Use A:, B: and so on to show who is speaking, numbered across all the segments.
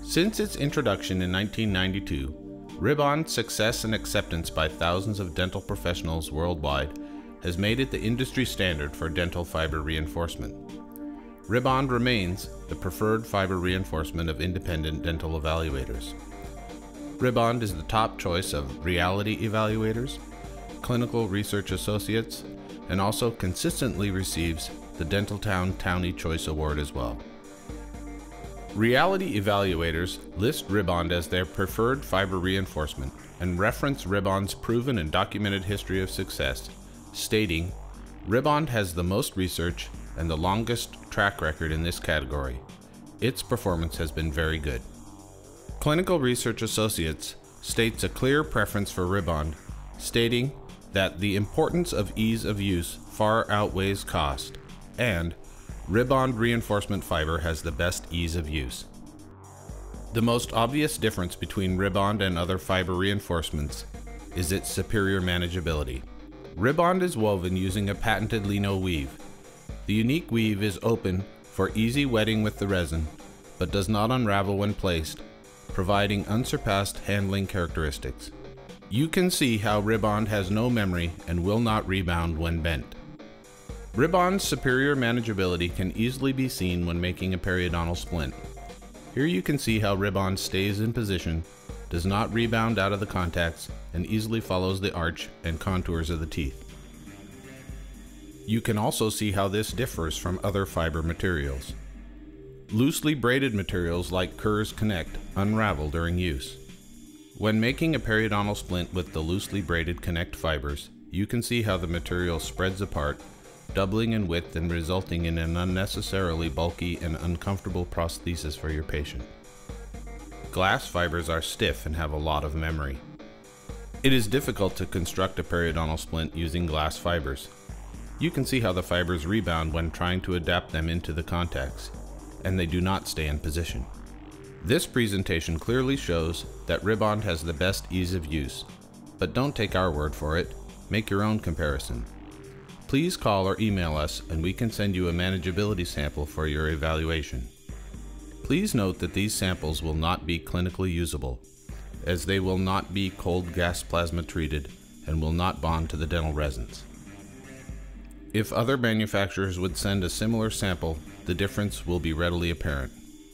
A: Since its introduction in 1992, rebound's success and acceptance by thousands of dental professionals worldwide has made it the industry standard for dental fiber reinforcement. Rebound remains the preferred fiber reinforcement of independent dental evaluators. Rebound is the top choice of reality evaluators, clinical research associates, and also consistently receives the Dentaltown Townie Choice Award as well. Reality evaluators list rebound as their preferred fiber reinforcement and reference rebound's proven and documented history of success, stating, "Rebound has the most research and the longest track record in this category. Its performance has been very good." Clinical Research Associates states a clear preference for rebound, stating that the importance of ease of use far outweighs cost, and rebound reinforcement fiber has the best ease of use. The most obvious difference between rebound and other fiber reinforcements is its superior manageability. Rebound is woven using a patented leno weave. The unique weave is open for easy wetting with the resin, but does not unravel when placed, providing unsurpassed handling characteristics. You can see how rebound has no memory and will not rebound when bent. Rebound's superior manageability can easily be seen when making a periodontal splint. Here you can see how rebound stays in position, does not rebound out of the contacts, and easily follows the arch and contours of the teeth. You can also see how this differs from other fiber materials. Loosely braided materials like Kerr's Connect unravel during use. When making a periodontal splint with the loosely braided Connect fibers, you can see how the material spreads apart, doubling in width and resulting in an unnecessarily bulky and uncomfortable prosthesis for your patient. Glass fibers are stiff and have a lot of memory. It is difficult to construct a periodontal splint using glass fibers. You can see how the fibers rebound when trying to adapt them into the contacts, and they do not stay in position. This presentation clearly shows that rebound has the best ease of use, but don't take our word for it, make your own comparison. Please call or email us and we can send you a manageability sample for your evaluation. Please note that these samples will not be clinically usable, as they will not be cold gas plasma treated and will not bond to the dental resins. If other manufacturers would send a similar sample, the difference will be readily apparent.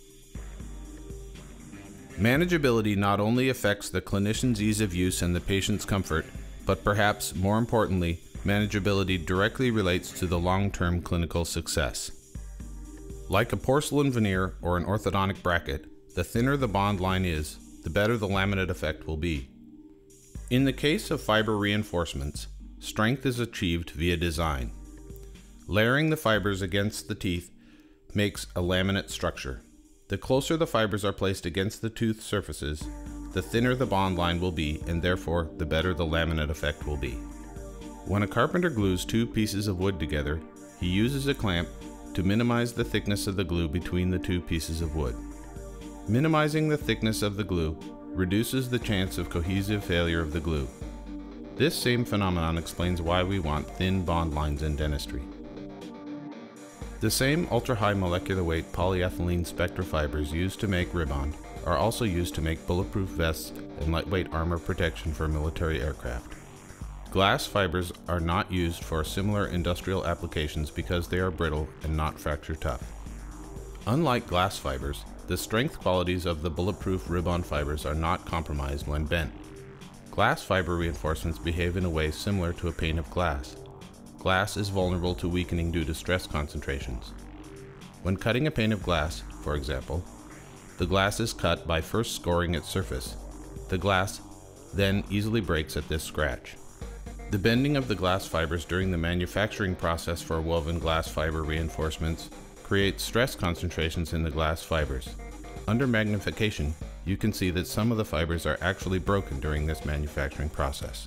A: Manageability not only affects the clinician's ease of use and the patient's comfort, but perhaps more importantly, manageability directly relates to the long-term clinical success. Like a porcelain veneer or an orthodontic bracket, the thinner the bond line is, the better the laminate effect will be. In the case of fiber reinforcements, strength is achieved via design. Layering the fibers against the teeth makes a laminate structure. The closer the fibers are placed against the tooth surfaces, the thinner the bond line will be, and therefore the better the laminate effect will be. When a carpenter glues two pieces of wood together, he uses a clamp to minimize the thickness of the glue between the two pieces of wood. Minimizing the thickness of the glue reduces the chance of cohesive failure of the glue. This same phenomenon explains why we want thin bond lines in dentistry. The same ultra-high molecular weight polyethylene spectra fibers used to make rebound are also used to make bulletproof vests and lightweight armor protection for military aircraft. Glass fibers are not used for similar industrial applications because they are brittle and not fracture tough. Unlike glass fibers, the strength qualities of the bulletproof rebound fibers are not compromised when bent. Glass fiber reinforcements behave in a way similar to a pane of glass. Glass is vulnerable to weakening due to stress concentrations. When cutting a pane of glass, for example, the glass is cut by first scoring its surface. The glass then easily breaks at this scratch. The bending of the glass fibers during the manufacturing process for woven glass fiber reinforcements creates stress concentrations in the glass fibers. Under magnification, you can see that some of the fibers are actually broken during this manufacturing process.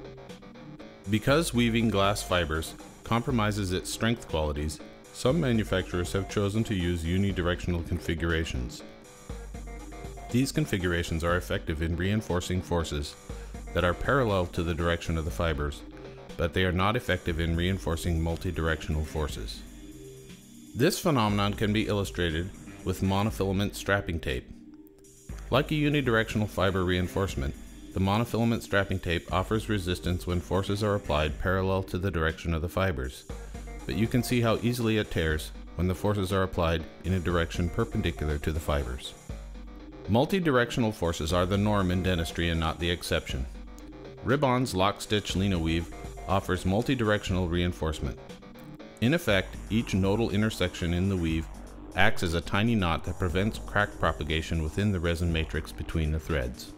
A: Because weaving glass fibers compromises its strength qualities, some manufacturers have chosen to use unidirectional configurations. These configurations are effective in reinforcing forces that are parallel to the direction of the fibers, but they are not effective in reinforcing multi-directional forces. This phenomenon can be illustrated with monofilament strapping tape. Like a unidirectional fiber reinforcement, the monofilament strapping tape offers resistance when forces are applied parallel to the direction of the fibers, but you can see how easily it tears when the forces are applied in a direction perpendicular to the fibers. Multi-directional forces are the norm in dentistry and not the exception. Ribond's lock-stitch leno weave offers multi-directional reinforcement. In effect, each nodal intersection in the weave acts as a tiny knot that prevents crack propagation within the resin matrix between the threads.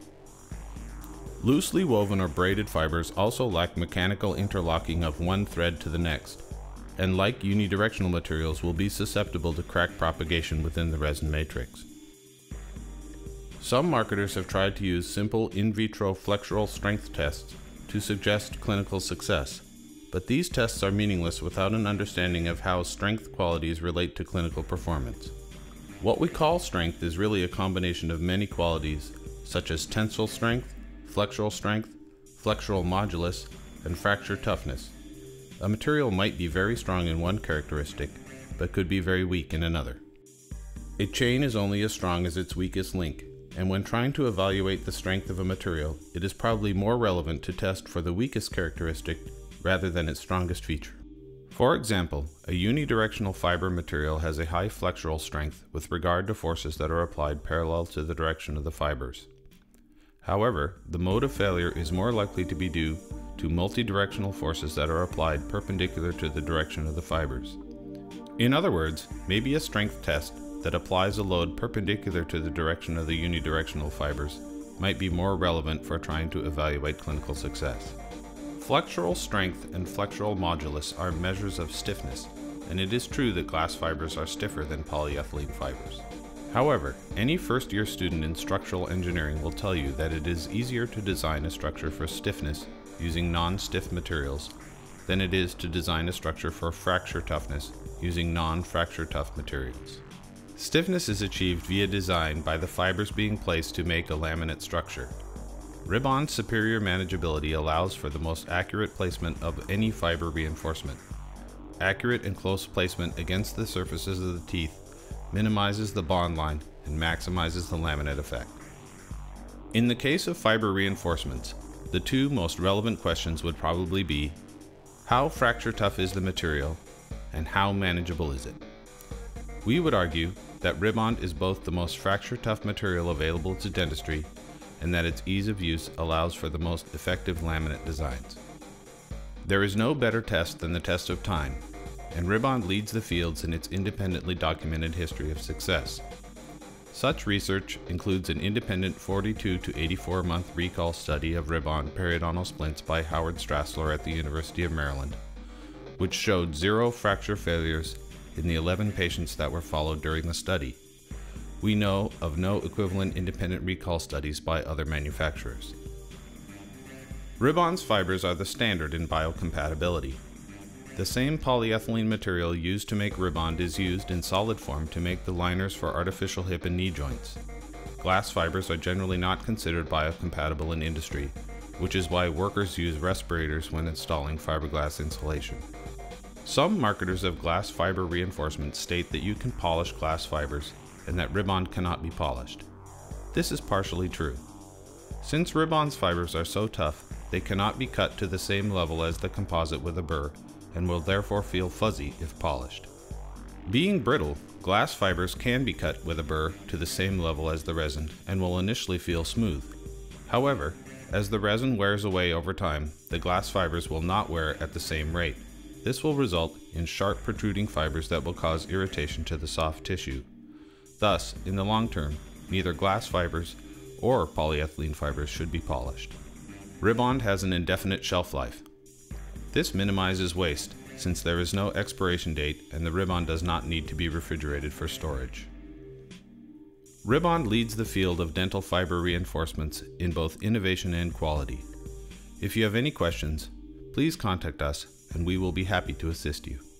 A: Loosely woven or braided fibers also lack mechanical interlocking of one thread to the next, and like unidirectional materials will be susceptible to crack propagation within the resin matrix. Some marketers have tried to use simple in vitro flexural strength tests to suggest clinical success, but these tests are meaningless without an understanding of how strength qualities relate to clinical performance. What we call strength is really a combination of many qualities, such as tensile strength, flexural modulus, and fracture toughness. A material might be very strong in one characteristic, but could be very weak in another. A chain is only as strong as its weakest link, and when trying to evaluate the strength of a material, it is probably more relevant to test for the weakest characteristic rather than its strongest feature. For example, a unidirectional fiber material has a high flexural strength with regard to forces that are applied parallel to the direction of the fibers. However, the mode of failure is more likely to be due to multi-directional forces that are applied perpendicular to the direction of the fibers. In other words, maybe a strength test that applies a load perpendicular to the direction of the unidirectional fibers might be more relevant for trying to evaluate clinical success. Flexural strength and flexural modulus are measures of stiffness, and it is true that glass fibers are stiffer than polyethylene fibers. However, any first-year student in structural engineering will tell you that it is easier to design a structure for stiffness using non-stiff materials than it is to design a structure for fracture toughness using non-fracture tough materials. Stiffness is achieved via design by the fibers being placed to make a laminate structure. Ribond's superior manageability allows for the most accurate placement of any fiber reinforcement. Accurate and close placement against the surfaces of the teeth minimizes the bond line and maximizes the laminate effect. In the case of fiber reinforcements, the two most relevant questions would probably be, how fracture tough is the material, and how manageable is it? We would argue that Ribond is both the most fracture tough material available to dentistry and that its ease of use allows for the most effective laminate designs. There is no better test than the test of time, and Ribond leads the fields in its independently documented history of success. Such research includes an independent 42 to 84 month recall study of Ribond periodontal splints by Howard Strassler at the University of Maryland, which showed 0 fracture failures in the 11 patients that were followed during the study. We know of no equivalent independent recall studies by other manufacturers. Ribond's fibers are the standard in biocompatibility. The same polyethylene material used to make Ribond is used in solid form to make the liners for artificial hip and knee joints. Glass fibers are generally not considered biocompatible in industry, which is why workers use respirators when installing fiberglass insulation. Some marketers of glass fiber reinforcement state that you can polish glass fibers and that Ribond cannot be polished. This is partially true. Since Ribond's fibers are so tough, they cannot be cut to the same level as the composite with a burr and will therefore feel fuzzy if polished. Being brittle, glass fibers can be cut with a burr to the same level as the resin and will initially feel smooth. However, as the resin wears away over time, the glass fibers will not wear at the same rate. This will result in sharp protruding fibers that will cause irritation to the soft tissue. Thus, in the long term, neither glass fibers or polyethylene fibers should be polished. Ribond has an indefinite shelf life. This minimizes waste, since there is no expiration date and the Ribond does not need to be refrigerated for storage. Ribond leads the field of dental fiber reinforcements in both innovation and quality. If you have any questions, please contact us and we will be happy to assist you.